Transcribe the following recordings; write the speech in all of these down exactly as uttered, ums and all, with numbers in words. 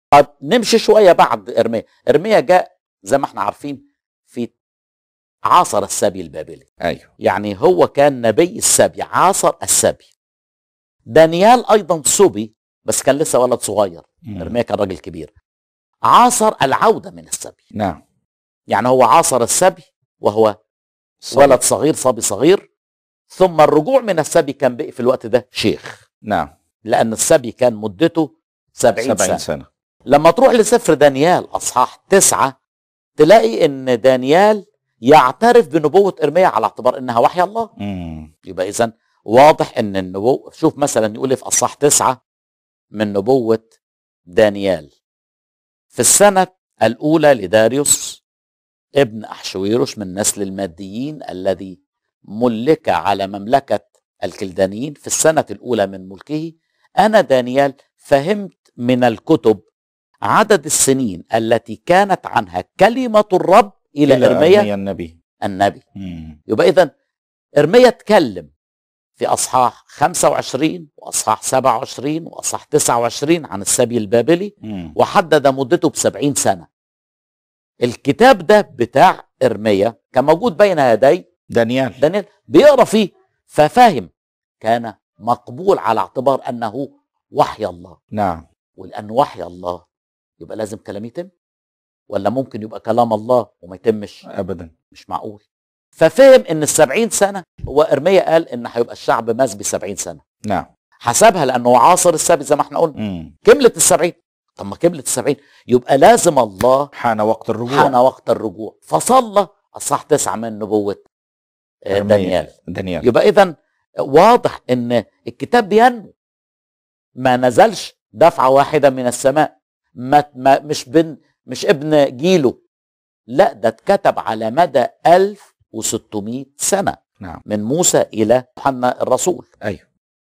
طب نمشي شويه بعد ارميا. ارميا جاء زي ما احنا عارفين في عاصر السبي البابلي. ايوه. يعني هو كان نبي السبي، عاصر السبي. دانيال ايضا سبي بس كان لسه ولد صغير. مم. ارميا كان راجل كبير. عاصر العوده من السبي. نعم. يعني هو عاصر السبي وهو صبي. ولد صغير، صبي صغير، ثم الرجوع من السبي كان بقي في الوقت ده شيخ، نعم. لأن السبي كان مدته سبعين, سبعين سنة. سنة. لما تروح لسفر دانيال أصحاح تسعة تلاقي إن دانيال يعترف بنبوة إرميا على اعتبار إنها وحي الله. مم. يبقى إذن واضح إن النبوة، شوف مثلا يقول في أصحاح تسعة من نبوة دانيال: في السنة الأولى لداريوس ابن أحشويروش من نسل الماديين الذي ملك على مملكة الكلدانيين، في السنة الأولى من ملكه، أنا دانيال فهمت من الكتب عدد السنين التي كانت عنها كلمة الرب إلى, إلى إرميا, إرميا النبي. النبي. مم. يبقى إذن إرميا اتكلم في أصحاح خمسة وعشرين وأصحاح سبعة وعشرين وأصحاح تسعة وعشرين عن السبي البابلي. مم. وحدد مدته بسبعين سنة. الكتاب ده بتاع إرميا كان موجود بين يدي دانيال. دانيال بيقرأ فيه ففاهم، كان مقبول على اعتبار أنه وحي الله. نعم. ولأنه وحي الله يبقى لازم كلام يتم، ولا ممكن يبقى كلام الله وما يتمش؟ أبدا، مش معقول. ففهم ان السبعين سنة، هو إرميا قال ان هيبقى الشعب مسبي سبعين سنة. نعم. حسبها لأنه عاصر السبي زي ما احنا قلنا. مم. كملت السبعين. طب ما كملت السبعين يبقى لازم الله حان وقت الرجوع. حان وقت الرجوع. فصلى أصحاح تسعة من نبوة دانيال. دانيال. يبقى إذن واضح ان الكتاب بينمو، ما نزلش دفعة واحدة من السماء، ما ما مش بن مش ابن جيله، لا ده اتكتب على مدى ألف وستمائة سنة. نعم. من موسى إلى يوحنا الرسول. أيوه.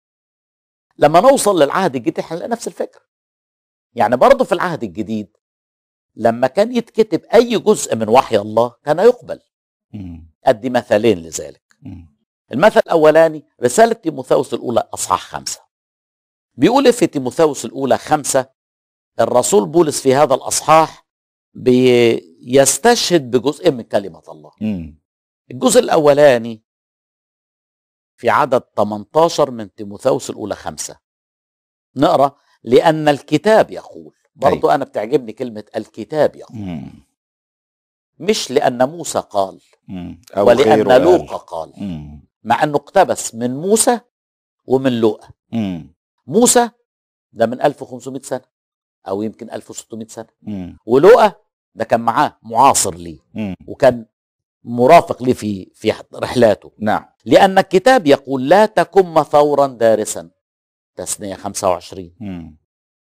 لما نوصل للعهد الجديد هنلاقي نفس الفكرة. يعني برضه في العهد الجديد لما كان يتكتب أي جزء من وحي الله كان يقبل. مم. أدي مثالين لذلك. مم. المثل الأولاني رسالة تيموثاوس الأولى أصحاح خمسة. بيقول في تيموثاوس الأولى خمسة الرسول بولس في هذا الأصحاح بيستشهد بجزء من كلمة الله. مم. الجزء الأولاني في عدد ثمانية عشر من تيموثاوس الأولى خمسة. نقرأ: لأن الكتاب يقول. برضو أيوة. أنا بتعجبني كلمة الكتاب يقول. مم. مش لأن موسى قال مم. ولأن لوقا قال. مم. مع أنه اقتبس من موسى ومن لوقا. مم. موسى ده من ألف وخمسمائة سنة أو يمكن ألف وستمائة سنة. مم. ولوقا ده كان معاه معاصر ليه. مم. وكان مرافق ليه في في رحلاته. نعم. لأن الكتاب يقول لا تكن ثورا دارسا، تثنية خمسة وعشرين. مم.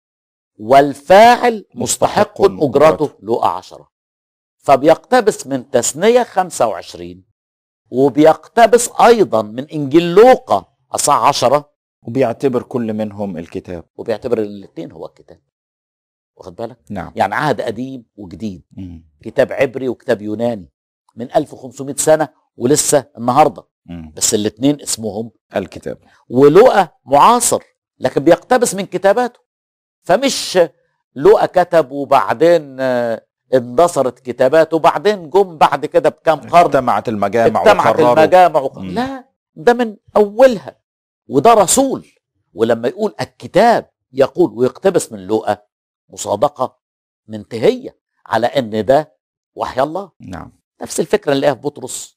والفاعل مستحق مستحق أجرته، لوقا عشرة. فبيقتبس من تثنية خمسة وعشرين وبيقتبس أيضا من إنجيل لوقا أصحاح عشرة، وبيعتبر كل منهم الكتاب، وبيعتبر الاثنين هو الكتاب. واخد بالك؟ نعم. يعني عهد قديم وجديد. مم. كتاب عبري وكتاب يوناني من ألف وخمسمائة سنة ولسه النهارده. مم. بس الاثنين اسمهم الكتاب. ولوقا معاصر لكن بيقتبس من كتاباته. فمش لوقا كتب وبعدين اندثرت كتاباته وبعدين جم بعد كده بكام قرن اجتمعت المجامع اجتمعت وقرروا. المجامع وق... لا، ده من اولها، وده رسول. ولما يقول الكتاب يقول ويقتبس من لوقا مصادقه منتهيه على ان ده وحي الله. نعم. نفس الفكره اللي في بطرس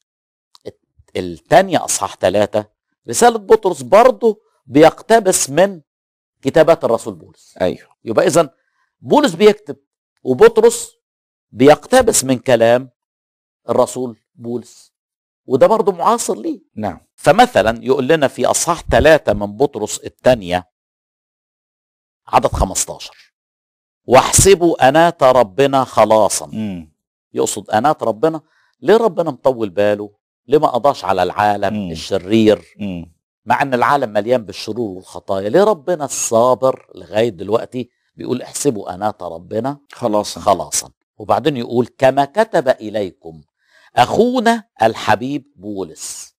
الثانيه اصحاح ثلاثة. رساله بطرس برضه بيقتبس من كتابات الرسول بولس. ايوه. يبقى اذا بولس بيكتب وبطرس بيقتبس من كلام الرسول بولس، وده برضه معاصر ليه. نعم. فمثلا يقول لنا في اصحاح ثلاثة من بطرس الثانيه عدد خمسة عشر: واحسبوا أنات ربنا خلاصا. مم. يقصد أنات ربنا. ليه ربنا مطول باله؟ ليه ما قضاش على العالم مم. الشرير مم. مع ان العالم مليان بالشرور والخطايا؟ ليه ربنا الصابر لغاية دلوقتي بيقول احسبوا أنات ربنا خلاصا خلاصا؟ وبعدين يقول كما كتب إليكم أخونا الحبيب بولس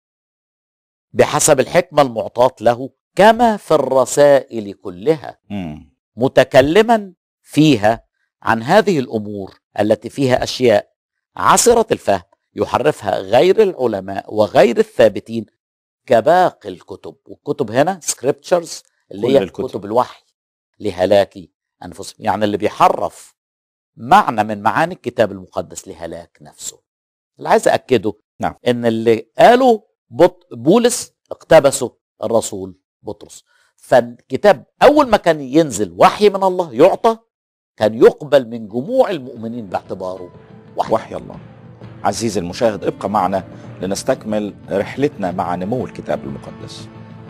بحسب الحكمة المعطاة له كما في الرسائل كلها، مم. متكلما فيها عن هذه الأمور التي فيها أشياء عسرة الفهم يحرفها غير العلماء وغير الثابتين كباقي الكتب. والكتب هنا scriptures اللي هي الكتب. كتب الوحي لهلاك أنفسهم. يعني اللي بيحرف معنى من معاني الكتاب المقدس لهلاك نفسه. اللي عايز أكده نعم. إن اللي قالوا بولس اقتبسوا الرسول بطرس. فالكتاب أول ما كان ينزل وحي من الله يعطى كان يقبل من جموع المؤمنين باعتباره وحي, وحي الله. عزيزي المشاهد، ابقى معنا لنستكمل رحلتنا مع نمو الكتاب المقدس.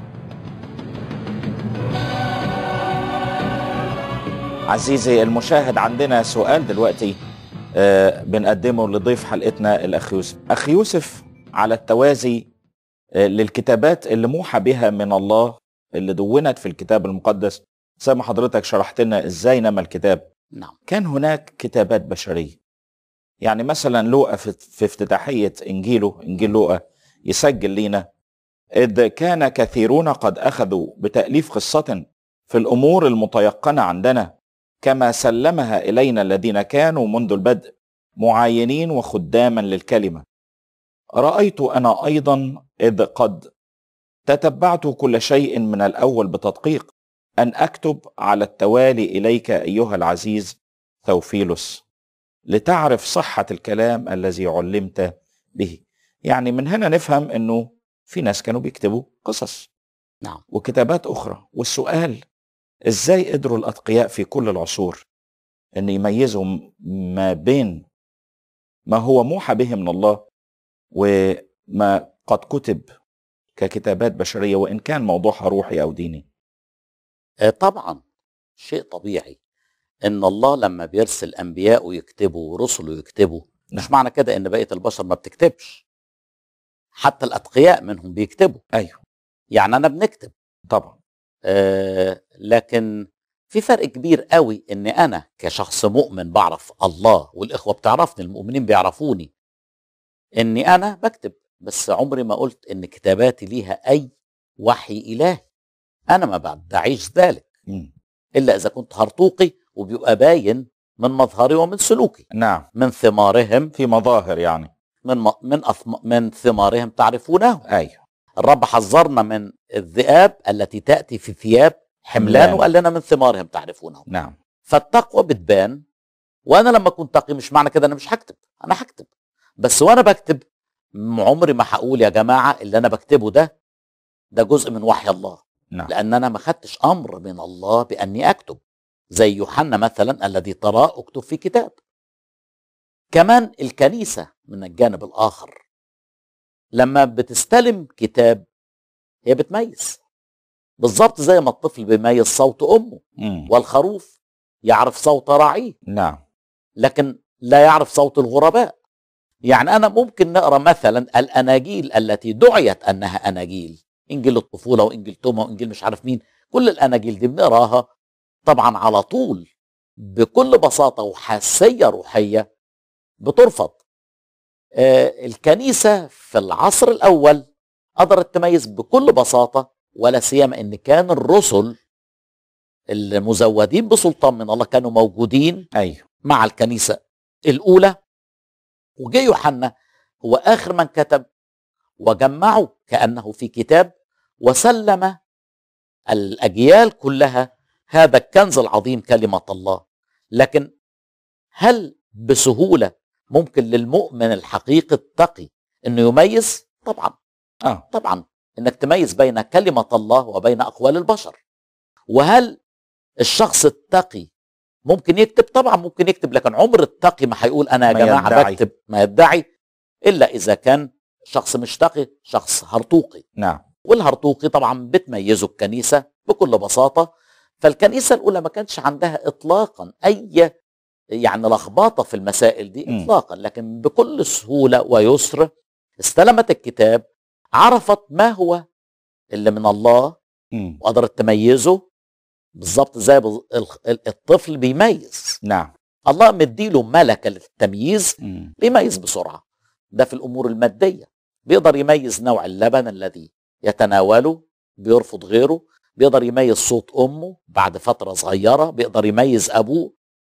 عزيزي المشاهد، عندنا سؤال دلوقتي آه بنقدمه لضيف حلقتنا الأخ يوسف. أخ يوسف، على التوازي آه للكتابات اللي موحى بها من الله اللي دونت في الكتاب المقدس، زي ما حضرتك شرحت لنا ازاي نما الكتاب. نعم. كان هناك كتابات بشرية. يعني مثلا لوقا في افتتاحية إنجيله، إنجيل لوقا، يسجل لنا: إذ كان كثيرون قد أخذوا بتأليف قصة في الأمور المتيقنة عندنا كما سلمها إلينا الذين كانوا منذ البدء معاينين وخداما للكلمة. رأيت أنا أيضا إذ قد تتبعت كل شيء من الأول بتدقيق أن أكتب على التوالي إليك أيها العزيز ثوفيلوس لتعرف صحة الكلام الذي علمت به. يعني من هنا نفهم أنه في ناس كانوا بيكتبوا قصص نعم. وكتابات أخرى. والسؤال: إزاي قدروا الأتقياء في كل العصور أن يميزوا ما بين ما هو موحى به من الله وما قد كتب ككتابات بشرية وإن كان موضوعها روحي أو ديني؟ طبعا شيء طبيعي ان الله لما بيرسل انبياء ويكتبوا ورسله يكتبوا، مش معنى كده ان بقية البشر ما بتكتبش. حتى الاتقياء منهم بيكتبوا. ايوه، يعني انا بنكتب طبعا. آه لكن في فرق كبير قوي ان انا كشخص مؤمن بعرف الله، والاخوة بتعرفني، المؤمنين بيعرفوني اني انا بكتب، بس عمري ما قلت ان كتاباتي ليها اي وحي الهي. انا ما بدعيش ذلك م. الا اذا كنت هرطوقي، وبيبقى باين من مظهري ومن سلوكي. نعم. من ثمارهم، في مظاهر يعني. من م... من أثم... من ثمارهم تعرفونه. ايوه. الرب حذرنا من الذئاب التي تاتي في ثياب حملان، وقال لنا من ثمارهم تعرفونه. نعم. فالتقوى بتبان. وانا لما كنت تقي مش معنى كده انا مش هكتب، انا هكتب، بس وانا بكتب عمري ما هقول يا جماعه اللي انا بكتبه ده ده جزء من وحي الله. نعم. لان انا ما خدتش امر من الله باني اكتب، زي يوحنا مثلا الذي تراه اكتب في كتاب. كمان الكنيسه من الجانب الاخر لما بتستلم كتاب هي بتميز، بالظبط زي ما الطفل بيميز صوت امه. م. والخروف يعرف صوت راعيه، نعم، لكن لا يعرف صوت الغرباء. يعني أنا ممكن نقرأ مثلا الأناجيل التي دعيت أنها أناجيل، إنجيل الطفولة وإنجيل توما وإنجيل مش عارف مين، كل الأناجيل دي بنقراها طبعا على طول بكل بساطة وحاسية روحية بترفض. آه الكنيسة في العصر الأول قدرت تميز بكل بساطة، ولا سيما إن كان الرسل المزودين بسلطان من الله كانوا موجودين أيوه. مع الكنيسة الأولى. وجه يوحنا هو آخر من كتب وجمعه كأنه في كتاب، وسلم الأجيال كلها هذا الكنز العظيم كلمة الله. لكن هل بسهولة ممكن للمؤمن الحقيقي التقي أنه يميز؟ طبعا آه. طبعا أنك تميز بين كلمة الله وبين أقوال البشر. وهل الشخص التقي ممكن يكتب؟ طبعا ممكن يكتب، لكن عمر التقي ما هيقول انا يا جماعه يدعي. بكتب، ما يدعي الا اذا كان شخص مش تقي، شخص هرطوقي. نعم. والهرطوقي طبعا بتميزه الكنيسه بكل بساطه. فالكنيسه الاولى ما كانش عندها اطلاقا اي يعني لخبطه في المسائل دي م. اطلاقا، لكن بكل سهوله ويسر استلمت الكتاب، عرفت ما هو اللي من الله م. وقدرت تميزه بالظبط زي الطفل بيميز. نعم. الله مديله ملكة للتمييز، م. بيميز بسرعة. ده في الأمور المادية، بيقدر يميز نوع اللبن الذي يتناوله، بيرفض غيره، بيقدر يميز صوت أمه بعد فترة صغيرة، بيقدر يميز أبوه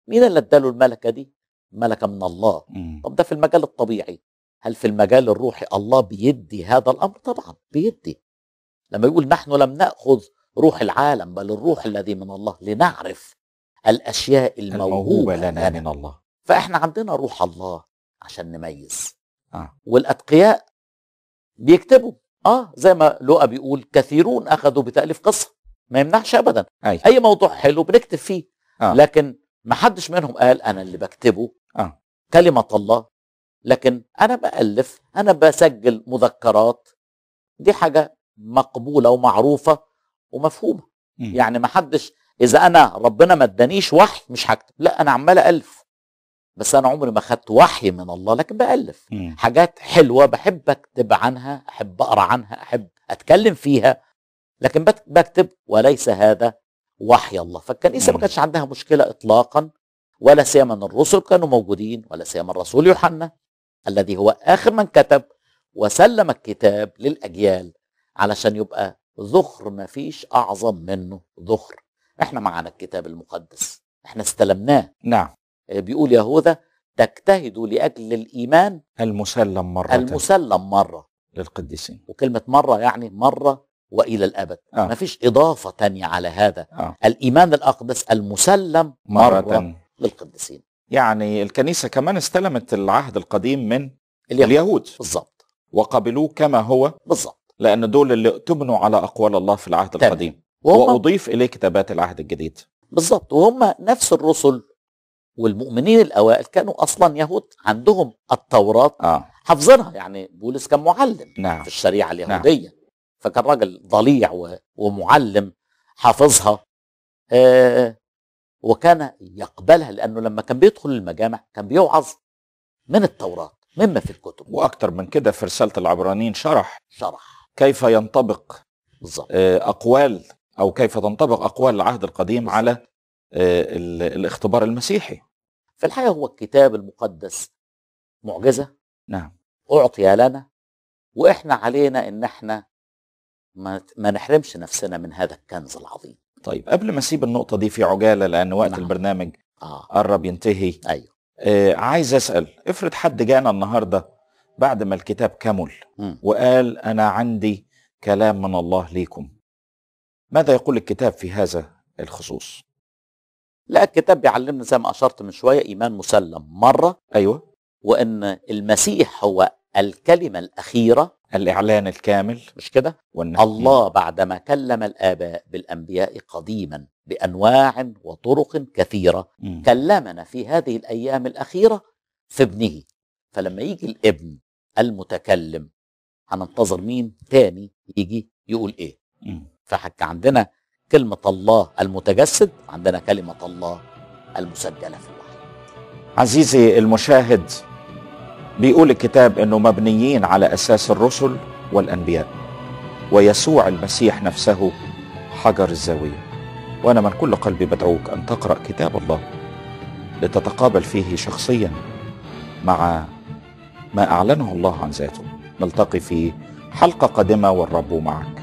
مين اللي اداله الملكة دي؟ ملكة من الله. مم. طب ده في المجال الطبيعي. هل في المجال الروحي الله بيدي هذا الأمر؟ طبعا بيدي. لما يقول نحن لم نأخذ روح العالم بل الروح الذي من الله لنعرف الأشياء الموهوبة لنا من الله. فإحنا عندنا روح الله عشان نميز. آه. والأتقياء بيكتبوا اه زي ما لوقا بيقول كثيرون أخذوا بتأليف قصة، ما يمنعش أبدا. أي, أي موضوع حلو بنكتب فيه. آه. لكن ما حدش منهم قال أنا اللي بكتبه آه. كلمة الله، لكن أنا بألف، أنا بسجل مذكرات، دي حاجة مقبولة ومعروفة ومفهومة. م. يعني ما حدش إذا أنا ربنا ما ادانيش وحي مش هكتب، لا أنا عمال ألف، بس أنا عمري ما خدت وحي من الله، لكن بألف م. حاجات حلوة بحب أكتب عنها، أحب أقرأ عنها، أحب أتكلم فيها، لكن بكتب وليس هذا وحي الله. فالكنيسة ما كانش عندها مشكلة إطلاقا، ولا سيما ان الرسل كانوا موجودين، ولا سيما الرسول يوحنا الذي هو آخر من كتب وسلم الكتاب للأجيال علشان يبقى ذخر ما فيش أعظم منه ذخر. احنا معنا الكتاب المقدس، احنا استلمناه. نعم. بيقول يهوذا تجتهدوا لأجل الإيمان المسلم مرة المسلم مرة للقديسين. وكلمة مرة يعني مرة وإلى الأبد. آه. ما فيش إضافة تانية على هذا. آه. الإيمان الأقدس المسلم مرة, مرة للقديسين. يعني الكنيسة كمان استلمت العهد القديم من اليهود, اليهود. بالضبط، وقبلوه كما هو بالضبط، لأن دول اللي اؤتمنوا على أقوال الله في العهد تمام. القديم، وهم... وأضيف إليه كتابات العهد الجديد. بالضبط، وهم نفس الرسل والمؤمنين الأوائل كانوا أصلا يهود، عندهم التوراة آه. حافظينها. يعني بولس كان معلم نعم. في الشريعة اليهودية. نعم. فكان راجل ضليع ومعلم حافظها، آه وكان يقبلها، لأنه لما كان بيدخل المجامع كان بيوعظ من التوراة مما في الكتب. وأكتر من كده في رسالة العبرانيين شرح شرح كيف ينطبق بالضبط أقوال أو كيف تنطبق أقوال العهد القديم بالزبط. على الاختبار المسيحي. في الحقيقة هو الكتاب المقدس معجزة. نعم. أعطي لنا، وإحنا علينا إن إحنا ما, ما نحرمش نفسنا من هذا الكنز العظيم. طيب قبل ما أسيب النقطة دي في عجالة لأن وقت نعم. البرنامج آه. قرب ينتهي. أيوه. آه عايز أسأل، افرض حد جانا النهاردة بعد ما الكتاب كمل م. وقال أنا عندي كلام من الله ليكم، ماذا يقول الكتاب في هذا الخصوص؟ لا، الكتاب بيعلمنا زي ما أشرت من شوية إيمان مسلم مرة. أيوة. وإن المسيح هو الكلمة الأخيرة، الإعلان الكامل، مش كده؟ الله بعدما كلم الآباء بالأنبياء قديما بأنواع وطرق كثيرة م. كلمنا في هذه الأيام الأخيرة في ابنه. فلما يجي الابن المتكلم هننتظر مين تاني يجي يقول إيه؟ م. فحكى عندنا كلمة الله المتجسد، عندنا كلمة الله المسجلة في الوحي. عزيزي المشاهد، بيقول الكتاب انه مبنيين على اساس الرسل والانبياء ويسوع المسيح نفسه حجر الزاوية. وانا من كل قلبي بدعوك ان تقرأ كتاب الله لتتقابل فيه شخصيا مع ما اعلنه الله عن ذاته. نلتقي في حلقة قادمة والرب معك.